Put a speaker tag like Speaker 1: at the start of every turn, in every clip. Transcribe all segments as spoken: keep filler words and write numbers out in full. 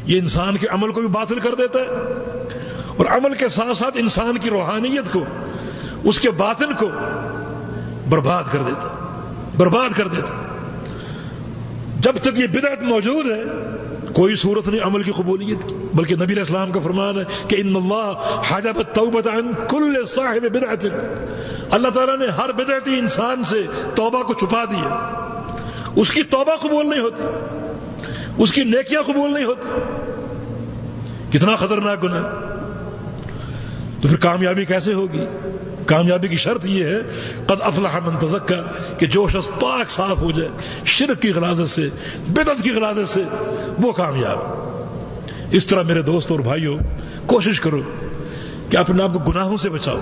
Speaker 1: یہ انسان کے عمل کو بھی باطل کر دیتا ہے اور عمل کے ساتھ ساتھ انسان کی روحانیت کو، اس کے باطن کو برباد کر دیتا برباد کر دیتا جب تک یہ بدعت موجود ہے کوئی صورت نہیں عمل کی قبولیت کی، بلکہ نبی علیہ السلام کا فرمان ہے کہ ان اللہ حجب التوبۃ عن کل صاحب بدعت، اللہ تعالیٰ نے ہر بدعتی انسان سے توبہ کو چھپا دیا، اس کی توبہ قبول نہیں ہوتی، اس کی نیکیاں قبول نہیں ہوتی۔ کتنا خطرناک گناہ! تو پھر کامیابی کیسے ہوگی؟ کامیابی کی شرط یہ ہے قد افلح من تزکا، کہ جو شخص پاک صاف ہو جائے شرک کی غلاظت سے، بدعت کی غلاظت سے، وہ کامیاب۔ اس طرح میرے دوست اور بھائیوں کوشش کرو کہ اپنے آپ کو گناہوں سے بچاؤ،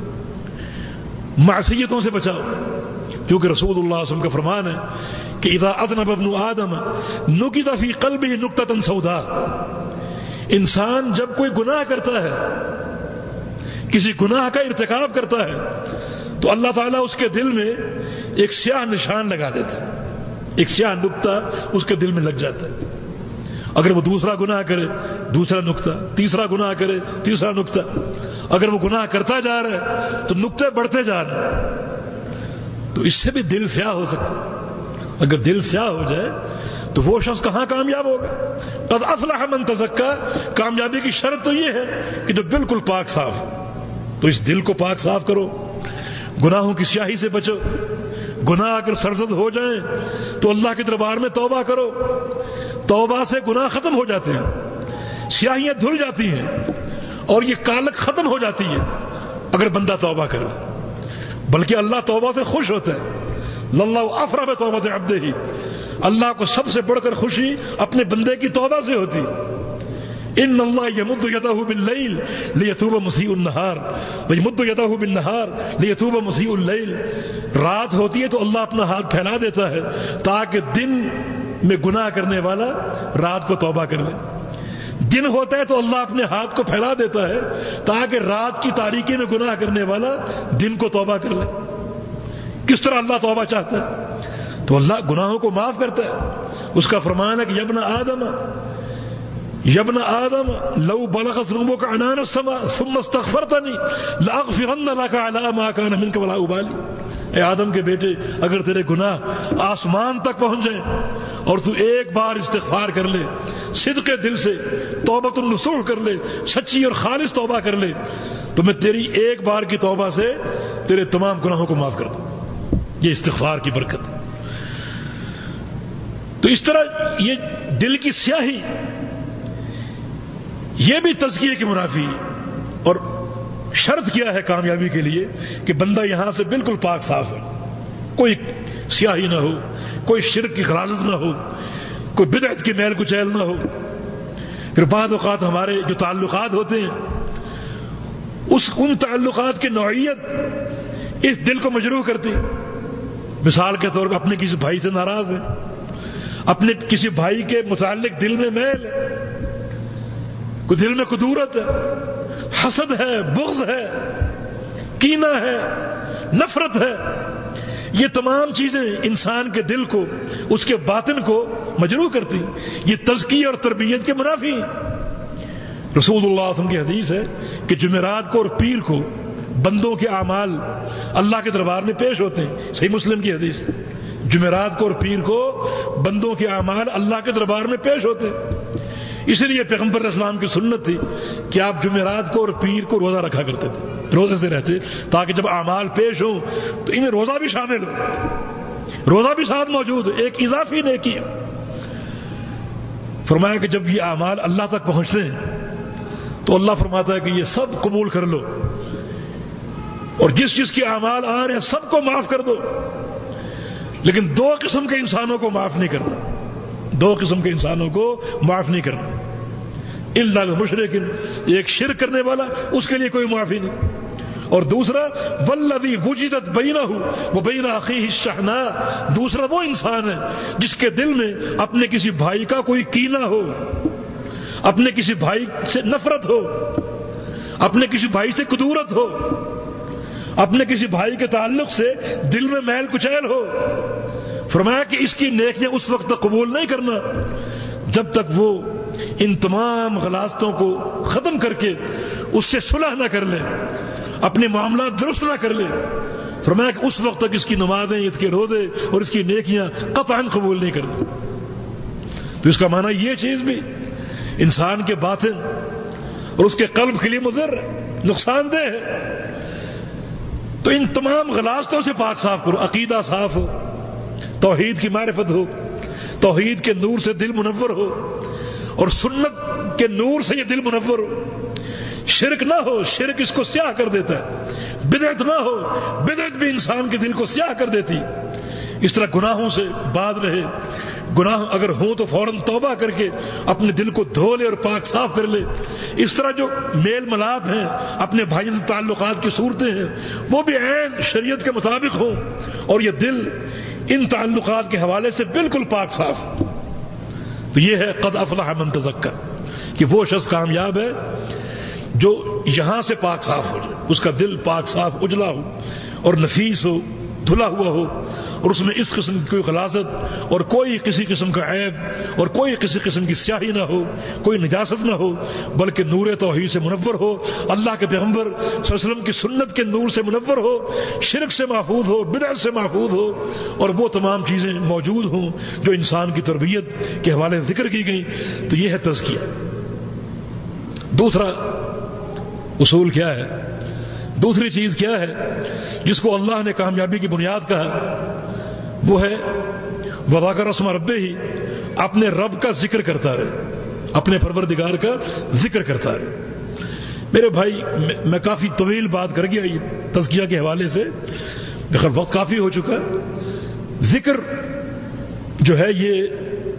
Speaker 1: معصیتوں سے بچاؤ، کیونکہ رسول اللہ صلی اللہ علیہ وسلم کا فرمان ہے کہ اذا اذنب ابن آدم نکت فی قلبہ نکتۃ سوداء، انسان جب کوئی گناہ کرتا ہے، کسی گناہ کا ارتکاب کرتا ہے، تو اللہ تعالیٰ اس کے دل میں ایک سیاہ نشان لگا دیتا ہے، ایک سیاہ نقطہ اس کے دل میں لگ جاتا ہے۔ اگر وہ دوسرا گناہ کرے دوسرا نقطہ، تیسرا گناہ کرے تیسرا نقطہ، اگر وہ گناہ کرتا جا رہا ہے تو نقطے بڑھتے جا رہے ہیں، تو اس سے بھی دل سیاہ ہو سکتا ہے۔ اگر دل سیاہ ہو جائے تو وہ شخص کہاں کامیاب ہوگا؟ قد افلح من تزکا، کامیابی کی شرط تو یہ ہے کہ جو بالکل پاک صاف، تو اس دل کو پاک صاف کرو، گناہوں کی سیاہی سے بچو، گناہ اگر سرزد ہو جائیں تو اللہ کے دربار میں توبہ کرو، توبہ سے گناہ ختم ہو جاتے ہیں، سیاہیاں دھل جاتی ہیں اور یہ کالک ختم ہو جاتی ہے اگر بندہ توبہ کرے، بلکہ اللہ توبہ سے خوش ہوتا ہے۔ اللہ افرح بتوبۃ عبدہ، اللہ کو سب سے بڑھ کر خوشی اپنے بندے کی توبہ سے ہوتی۔ ان اللہ یمد یدہ باللیل لیتوب مسیء النہار ویمد یدہ بالنہار لیتوب مسیء اللیل، رات ہوتی ہے تو اللہ اپنا ہاتھ پھیلا دیتا ہے تاکہ دن میں گناہ کرنے والا رات کو توبہ کر لے، دن ہوتا ہے تو اللہ اپنے ہاتھ کو پھیلا دیتا ہے تاکہ رات کی تاریکی میں گناہ کرنے والا دن کو توبہ کر لے۔ کس طرح اللہ توبہ چاہتا ہے؟ تو اللہ گناہوں کو معاف کرتا ہے۔ اس کا فرمان ہے کہ یبن آدم یبن آدم لو بلغت ذنوبک عنان السماء ثم استغفرتنی لاغفرن لک علی ما کان منک ولا ابالی، اے آدم کے بیٹے اگر تیرے گناہ آسمان تک پہنچ جائیں اور تو ایک بار استغفار کر لے، صدق دل سے توبۃ النصوح کر لے، سچی اور خالص توبہ کر لے، تو میں تیری ایک بار کی توبہ سے تیرے تمام گناہوں کو معاف کر دوں۔ یہ استغفار کی برکت۔ تو اس طرح یہ دل کی سیاہی یہ بھی تزکیے کی منافی ہے، اور شرط کیا ہے کامیابی کے لیے کہ بندہ یہاں سے بالکل پاک صاف ہے، کوئی سیاہی نہ ہو، کوئی شرک کی غلاظت نہ ہو، کوئی بدعت کی میل کچیل نہ ہو۔ پھر بعض اوقات ہمارے جو تعلقات ہوتے ہیں اس ان تعلقات کی نوعیت اس دل کو مجروح کرتی۔ مثال کے طور پر اپنے کسی بھائی سے ناراض ہیں، اپنے کسی بھائی کے متعلق دل میں میل ہے، کوئی دل میں قدورت ہے، حسد ہے، بغض ہے، کینہ ہے، نفرت ہے، یہ تمام چیزیں انسان کے دل کو، اس کے باطن کو مجروح کرتی، یہ تزکیہ اور تربیت کے منافی ہیں۔ رسول اللہ صلی اللہ علیہ وسلم کی حدیث ہے کہ جمعرات کو اور پیر کو بندوں کے اعمال اللہ کے دربار میں پیش ہوتے ہیں، صحیح مسلم کی حدیث، جمعرات کو اور پیر کو بندوں کے اعمال اللہ کے دربار میں پیش ہوتے ہیں۔ اس لیے پیغمبر اسلام کی سنت تھی کہ آپ جمعرات کو اور پیر کو روزہ رکھا کرتے تھے، روزے سے رہتے تاکہ جب اعمال پیش ہوں تو ان میں روزہ بھی شامل ہو، روزہ بھی ساتھ موجود ہو، ایک اضافی نیکی ہے۔ فرمایا کہ جب یہ اعمال اللہ تک پہنچتے ہیں تو اللہ فرماتا ہے کہ یہ سب قبول کر لو، اور جس جس کے اعمال آ رہے ہیں سب کو معاف کر دو، لیکن دو قسم کے انسانوں کو معاف نہیں کرنا، دو قسم کے انسانوں کو معاف نہیں کرنا، الا المشرک، ایک شرک کرنے والا اس کے لیے کوئی معافی نہیں، اور دوسرا والذی وجدت بینہ وبین اخیہ الشحناء، دوسرا وہ انسان ہے جس کے دل میں اپنے کسی بھائی کا کوئی کینہ ہو، اپنے کسی بھائی سے نفرت ہو، اپنے کسی بھائی سے کدورت ہو، اپنے کسی بھائی کے تعلق سے دل میں میل کچیل ہو۔ فرمایا کہ اس کی نیکیاں اس وقت تک قبول نہیں کرنا جب تک وہ ان تمام غلاظتوں کو ختم کر کے اس سے صلح نہ کر لے، اپنے معاملات درست نہ کر لے، فرمایا کہ اس وقت تک اس کی نمازیں، اس کے روزے اور اس کی نیکیاں قطعاً قبول نہیں کریں۔ تو اس کا معنی یہ چیز بھی انسان کے باطن اور اس کے قلب کے لیے مضر ہے، نقصان دہ ہے۔ تو ان تمام غلاظتوں سے پاک صاف کرو، عقیدہ صاف ہو، توحید کی معرفت ہو، توحید کے نور سے دل منور ہو، اور سنت کے نور سے یہ دل منور ہو، شرک نہ ہو، شرک اس کو سیاہ کر دیتا ہے، بدعت نہ ہو، بدعت بھی انسان کے دل کو سیاہ کر دیتی۔ اس طرح گناہوں سے باز رہے، گناہ اگر ہوں تو فوراً توبہ کر کے اپنے دل کو دھو لے اور پاک صاف کر لے۔ اس طرح جو میل ملاپ ہیں، اپنے بھائیوں سے تعلقات کی صورتیں ہیں، وہ بھی عین شریعت کے مطابق ہوں، اور یہ دل ان تعلقات کے حوالے سے بالکل پاک صاف۔ تو یہ ہے قد افلح من تزکا، کہ وہ شخص کامیاب ہے جو یہاں سے پاک صاف ہو جائے، اس کا دل پاک صاف اجلا ہو اور نفیس ہو، دھلا ہوا ہو، اور اس میں اس قسم کی کوئی غلاظت اور کوئی کسی قسم کا عیب اور کوئی کسی قسم کی سیاہی نہ ہو، کوئی نجاست نہ ہو، بلکہ نور توحید سے منور ہو، اللہ کے پیغمبر صلی اللہ علیہ وسلم کی سنت کے نور سے منور ہو، شرک سے محفوظ ہو، بدعت سے محفوظ ہو، اور وہ تمام چیزیں موجود ہوں جو انسان کی تربیت کے حوالے سے ذکر کی گئی۔ تو یہ ہے تزکیہ۔ دوسرا اصول کیا ہے؟ دوسری چیز کیا ہے جس کو اللہ نے کامیابی کی بنیاد کہا؟ وہ ہے وذاکر اسم ربہ، ہی اپنے رب کا ذکر کرتا رہے، اپنے پروردگار کا ذکر کرتا رہے۔ میرے بھائی، میں کافی طویل بات کر گیا یہ تزکیہ کے حوالے سے، بخیر وقت کافی ہو چکا۔ ذکر جو ہے یہ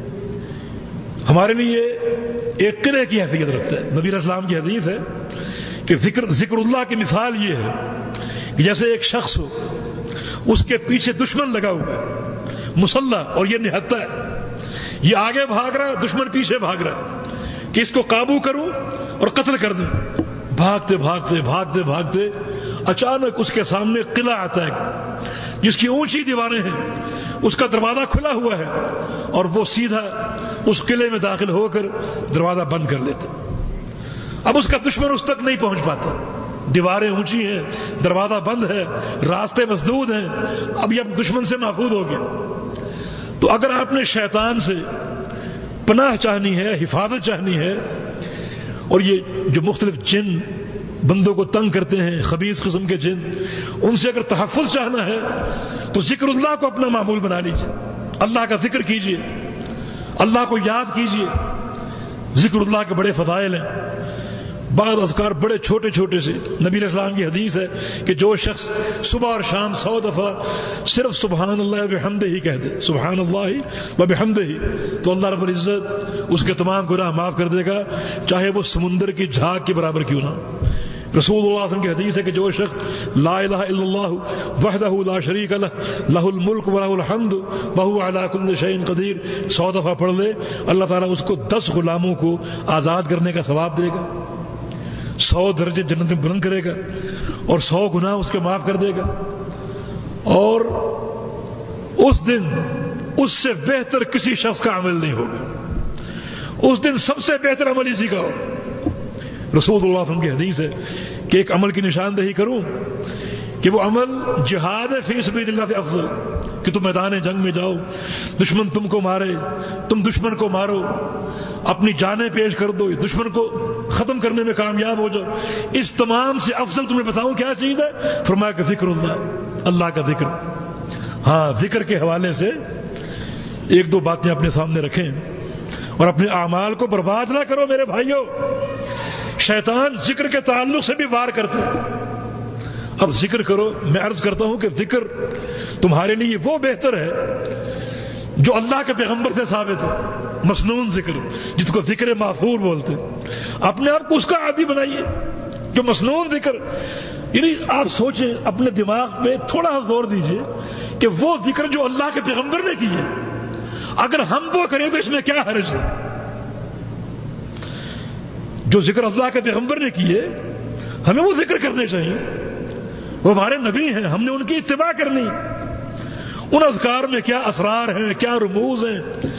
Speaker 1: ہمارے لیے ایک قلعے کی حیثیت رکھتا ہے۔ نبی علیہ السلام کی حدیث ہے کہ ذکر ذکر اللہ کی مثال یہ ہے کہ جیسے ایک شخص ہو، اس کے پیچھے دشمن لگا ہوا ہے مسلح، اور یہ نہتا ہے، یہ آگے بھاگ رہا ہے، دشمن پیچھے بھاگ رہا ہے کہ اس کو قابو کروں اور قتل کر دوں۔ بھاگتے بھاگتے بھاگتے بھاگتے اچانک اس کے سامنے قلعہ آتا ہے جس کی اونچی دیواریں ہیں، اس کا دروازہ کھلا ہوا ہے، اور وہ سیدھا اس قلعے میں داخل ہو کر دروازہ بند کر لیتا۔ اب اس کا دشمن اس تک نہیں پہنچ پاتا، دیواریں اونچی ہیں، دروازہ بند ہے، راستے مسدود ہیں، اب یہ دشمن سے محفوظ ہو گیا۔ تو اگر آپ نے شیطان سے پناہ چاہنی ہے، حفاظت چاہنی ہے، اور یہ جو مختلف جن بندوں کو تنگ کرتے ہیں، خبیث قسم کے جن، ان سے اگر تحفظ چاہنا ہے تو ذکر اللہ کو اپنا معمول بنا لیجیے، اللہ کا ذکر کیجیے، اللہ کو یاد کیجیے۔ ذکر اللہ کے بڑے فضائل ہیں، بعض اذکار بڑے چھوٹے چھوٹے سے۔ نبی علیہ السلام کی حدیث ہے کہ جو شخص صبح اور شام سو دفعہ صرف سبحان اللہ وبحمدہ ہی کہہ دے، سبحان اللہ وبحمدہ، تو اللہ رب العزت اس کے تمام گناہ معاف کر دے گا، چاہے وہ سمندر کی جھاگ کے برابر کیوں نہ۔ رسول اللہ صلی اللہ علیہ وسلم کی حدیث ہے کہ جو شخص لا الہ الا اللہ وحدہ لا شریک لہ لہ الملک ولہ الحمد وہو علی کل شیء قدیر سو دفعہ پڑھ لے، اللہ تعالیٰ اس کو دس غلاموں کو آزاد کرنے کا ثواب دے گا، سو درجے جنت میں بلند کرے گا، اور سو گناہ اس کے معاف کر دے گا، اور اس دن اس سے بہتر کسی شخص کا عمل نہیں ہوگا، اس دن سب سے بہتر عمل اسی کا ہو۔ رسول اللہ صلی اللہ علیہ وسلم کی حدیث ہے کہ ایک عمل کی نشاندہی کروں کہ وہ عمل جہاد فی سبیل اللہ سے افضل، کہ تم میدان جنگ میں جاؤ، دشمن تم کو مارے، تم دشمن کو مارو، اپنی جانیں پیش کر دو، دشمن کو ختم کرنے میں کامیاب ہو جاؤ، اس تمام سے افضل تمہیں بتاؤں کیا چیز ہے؟ فرمایا کہ ذکر اللہ، اللہ کا ذکر۔ ہاں، ذکر کے حوالے سے ایک دو باتیں اپنے سامنے رکھیں، اور اپنے اعمال کو برباد نہ کرو میرے بھائیوں۔ شیطان ذکر کے تعلق سے بھی وار کرتے ہیں۔ اب ذکر کرو، میں عرض کرتا ہوں کہ ذکر تمہارے لیے وہ بہتر ہے جو اللہ کے پیغمبر سے ثابت ہے، مسنون ذکر، جس کو ذکر معفور بولتے ہیں۔ اپنے آپ کو اس کا عادی بنائیے، جو مسنون ذکر، یعنی آپ سوچیں، اپنے دماغ پہ تھوڑا سا زور دیجئے کہ وہ ذکر جو اللہ کے پیغمبر نے کی ہے، اگر ہم وہ کریں تو اس میں کیا حرج ہے؟ جو ذکر اللہ کے پیغمبر نے کیے، ہمیں وہ ذکر کرنے چاہیے، وہ ہمارے نبی ہیں، ہم نے ان کی اتباع کرنی۔ ان اذکار میں کیا اسرار ہیں، کیا رموز ہیں،